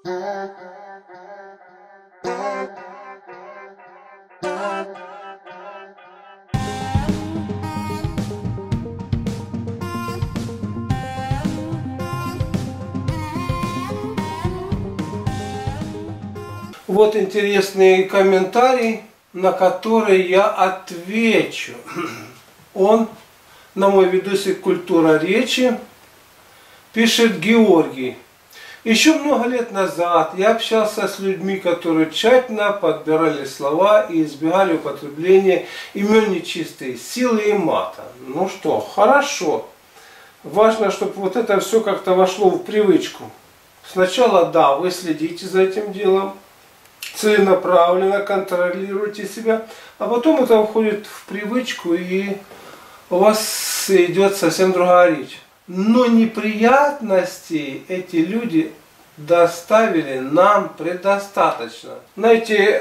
Вот интересный комментарий, на который я отвечу. Он на мой видосик «Культура речи» пишет Георгий. Еще много лет назад я общался с людьми, которые тщательно подбирали слова и избегали употребления имен нечистой силы и мата. Ну что, хорошо. Важно, чтобы вот это все как-то вошло в привычку. Сначала, да, вы следите за этим делом, целенаправленно контролируйте себя, а потом это входит в привычку, и у вас идет совсем другая речь. Но неприятностей эти люди доставили нам предостаточно. Знаете,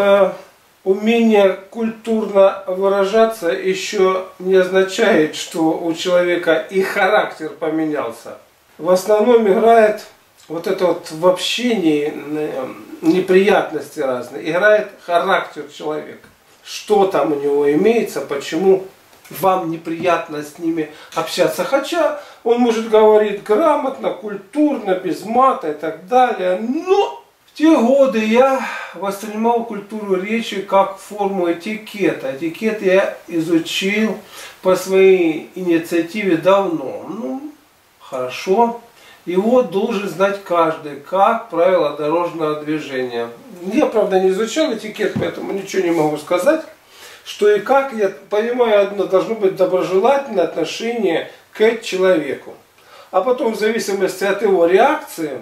умение культурно выражаться еще не означает, что у человека и характер поменялся. В основном играет вот это вот в общении неприятности разные, играет характер человека. Что там у него имеется, почему вам неприятно с ними общаться. Хотя он может говорить грамотно, культурно, без мата и так далее. Но в те годы я воспринимал культуру речи как форму этикета. Этикет я изучил по своей инициативе давно. Ну, хорошо. Его должен знать каждый, как правило дорожного движения. Я, правда, не изучал этикет, поэтому ничего не могу сказать. Что и как, я понимаю одно, должно быть доброжелательное отношение к человеку. А потом, в зависимости от его реакции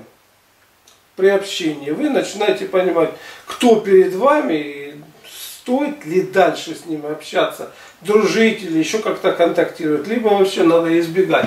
при общении, вы начинаете понимать, кто перед вами, и стоит ли дальше с ним общаться, дружить или еще как-то контактировать, либо вообще надо избегать.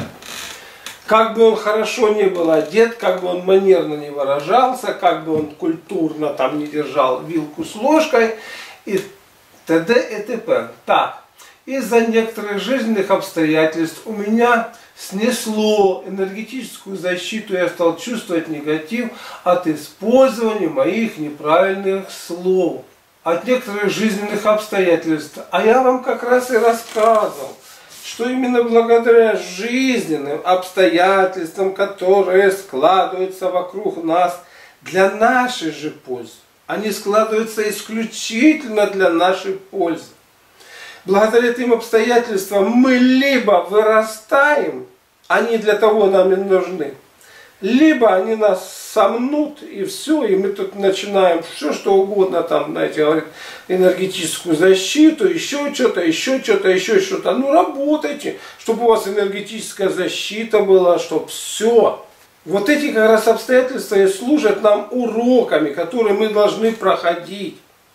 Как бы он хорошо не был одет, как бы он манерно не выражался, как бы он культурно там не держал вилку с ложкой, и т.д. и т.п. Так, из-за некоторых жизненных обстоятельств у меня снесло энергетическую защиту, я стал чувствовать негатив от использования моих неправильных слов. От некоторых жизненных обстоятельств. А я вам как раз и рассказывал, что именно благодаря жизненным обстоятельствам, которые складываются вокруг нас для нашей же пользы, они складываются исключительно для нашей пользы. Благодаря этим обстоятельствам мы либо вырастаем, они для того нам и нужны, либо они нас сомнут, и все, и мы тут начинаем все что угодно, там, знаете, говорит, энергетическую защиту, еще что-то, еще что-то, еще что-то. Ну, работайте, чтобы у вас энергетическая защита была, чтобы все. Вот эти как раз обстоятельства и служат нам уроками, которые мы должны проходить,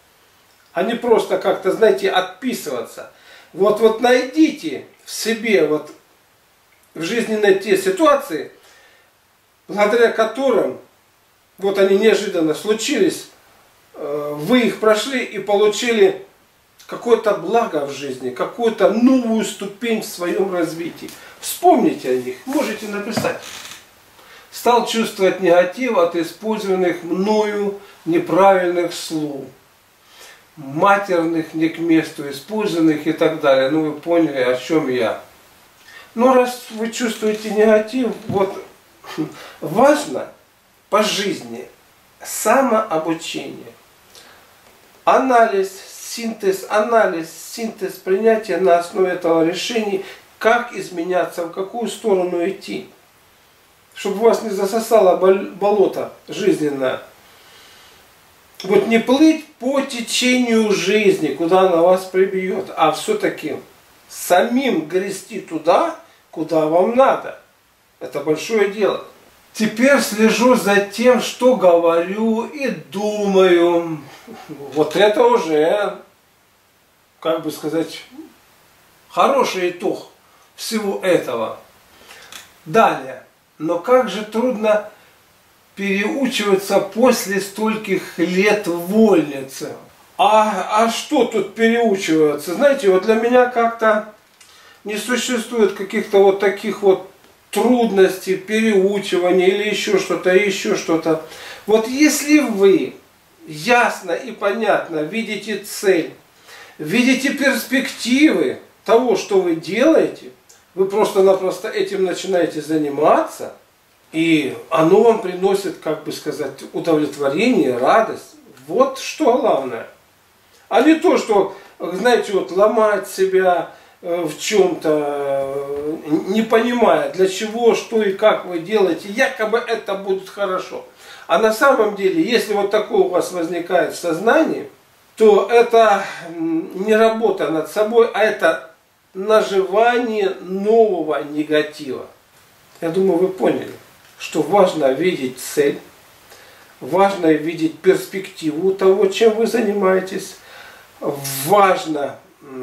а не просто как-то, знаете, отписываться. Вот найдите в себе, вот в жизненной те ситуации, благодаря которым вот они неожиданно случились, вы их прошли и получили какое-то благо в жизни, какую-то новую ступень в своем развитии. Вспомните о них, можете написать. Стал чувствовать негатив от использованных мною неправильных слов, матерных не к месту использованных и так далее. Ну вы поняли, о чем я. Но раз вы чувствуете негатив, вот важно по жизни самообучение, анализ, синтез, принятие на основе этого решения, как изменяться, в какую сторону идти, чтобы вас не засосало болото жизненное. Вот не плыть по течению жизни, куда она вас прибьет, а все-таки самим грести туда, куда вам надо. Это большое дело. Теперь слежу за тем, что говорю и думаю. Вот это уже, как бы сказать, хороший итог всего этого. Далее. Но как же трудно переучиваться после стольких лет вольницы. А что тут переучиваться? Знаете, вот для меня как-то не существует каких-то вот таких вот трудности, переучивания или еще что-то, еще что-то. Вот если вы ясно и понятно видите цель, видите перспективы того, что вы делаете, вы просто-напросто этим начинаете заниматься, и оно вам приносит, как бы сказать, удовлетворение, радость. Вот что главное. А не то, что, знаете, вот ломать себя в чем-то, не понимая, для чего, что и как вы делаете, якобы это будет хорошо. А на самом деле, если вот такое у вас возникает в сознании, то это не работа над собой, а это наживание нового негатива. Я думаю, вы поняли, что важно видеть цель, важно видеть перспективу того, чем вы занимаетесь, важно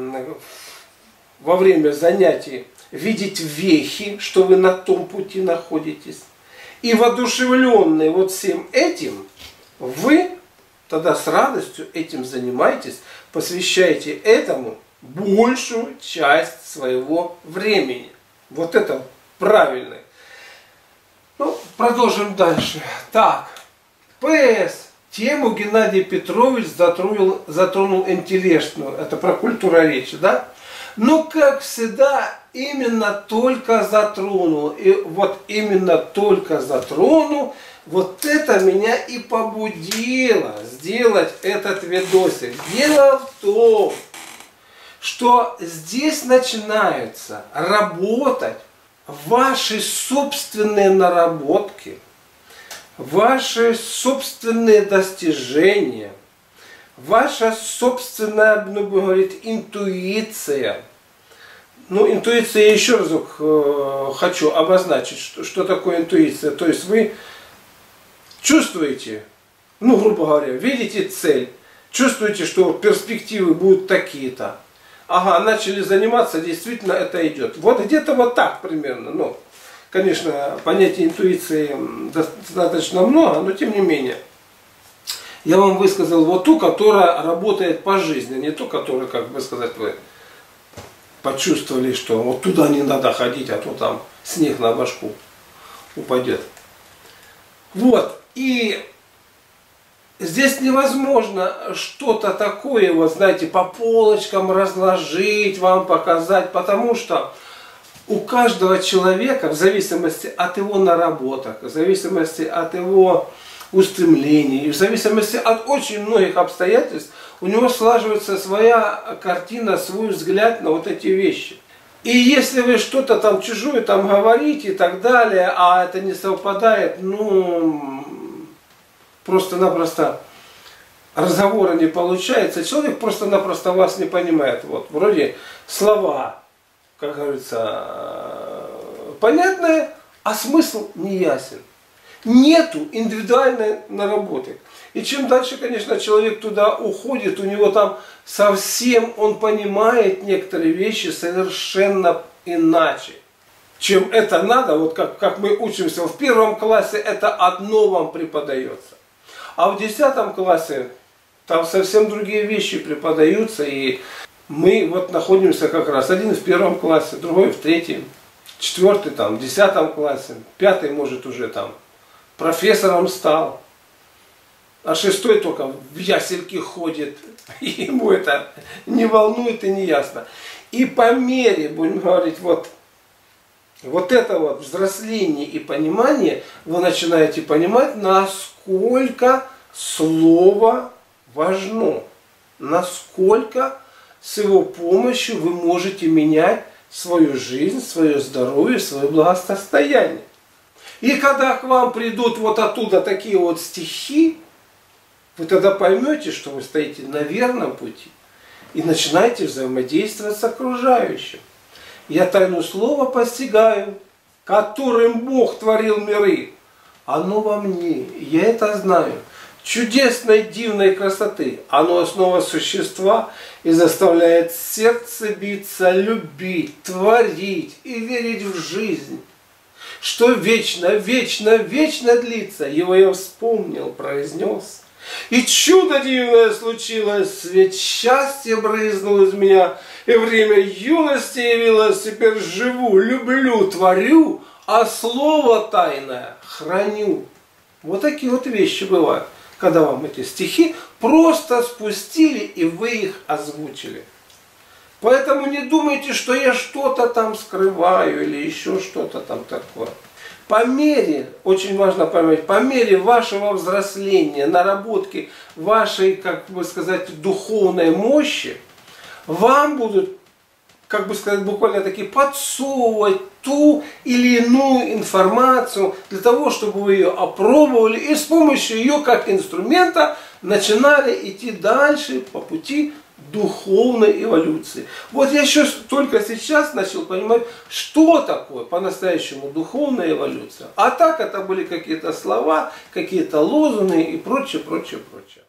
во время занятий видеть вехи, что вы на том пути находитесь. И воодушевленные вот всем этим, вы тогда с радостью этим занимаетесь, посвящаете этому большую часть своего времени. Вот это правильно. Ну, продолжим дальше. Так, ПС. Тему Геннадий Петрович затронул интересную. Это про культуру речи, да? Но, как всегда, именно только затронул. И вот именно только затронул, вот это меня и побудило сделать этот видосик. Дело в том, что здесь начинаются работать ваши собственные наработки, ваши собственные достижения, ваша собственная, ну, говорит, интуиция. Ну, интуиция, я еще разок хочу обозначить, что такое интуиция. То есть вы чувствуете, ну, грубо говоря, видите цель, чувствуете, что перспективы будут такие-то. Ага, начали заниматься, действительно это идет. Вот где-то вот так примерно. Ну, конечно, понятия интуиции достаточно много, но тем не менее. Я вам высказал вот ту, которая работает по жизни, не ту, которую, как бы сказать, вы почувствовали, что вот туда не надо ходить, а то там снег на башку упадет. Вот, и здесь невозможно что-то такое, вот знаете, по полочкам разложить, вам показать, потому что у каждого человека, в зависимости от его наработок, в зависимости от его устремлений, в зависимости от очень многих обстоятельств, у него слаживается своя картина, свой взгляд на вот эти вещи. И если вы что-то там чужое там говорите и так далее, а это не совпадает, ну, просто-напросто разговора не получается, человек просто-напросто вас не понимает. Вот, вроде слова, как говорится, понятные, а смысл не ясен. Нету индивидуальной наработки. И чем дальше, конечно, человек туда уходит, у него там совсем он понимает некоторые вещи совершенно иначе, чем это надо. Вот как мы учимся в 1 классе, это одно вам преподается. А в 10 классе там совсем другие вещи преподаются. И мы вот находимся как раз. Один в 1 классе, другой в 3, 4 там, в 10 классе, 5 может уже там профессором стал. А 6 только в ясельки ходит. И ему это не волнует и не ясно. И по мере, будем говорить, вот это вот взросление и понимание, вы начинаете понимать, насколько слово важно. Насколько с его помощью вы можете менять свою жизнь, свое здоровье, свое благосостояние. И когда к вам придут вот оттуда такие вот стихи, вы тогда поймете, что вы стоите на верном пути и начинаете взаимодействовать с окружающим. Я тайну слова постигаю, которым Бог творил миры. Оно во мне, я это знаю. Чудесной, дивной красоты. Оно основа существа и заставляет сердце биться, любить, творить и верить в жизнь. Что вечно, вечно, вечно длится. Его я вспомнил, произнес. И чудо дивное случилось, ведь счастье брызнуло из меня, и время юности явилось, теперь живу, люблю, творю, а слово тайное храню. Вот такие вот вещи бывают, когда вам эти стихи просто спустили и вы их озвучили. Поэтому не думайте, что я что-то там скрываю или еще что-то там такое. По мере, очень важно поймать, по мере вашего взросления, наработки вашей, как бы сказать, духовной мощи, вам будут, как бы сказать, буквально таки подсовывать ту или иную информацию для того, чтобы вы ее опробовали и с помощью ее как инструмента начинали идти дальше по пути духовной эволюции. Вот я еще только сейчас начал понимать, что такое по-настоящему духовная эволюция. А так это были какие-то слова, какие-то лозунги и прочее, прочее, прочее.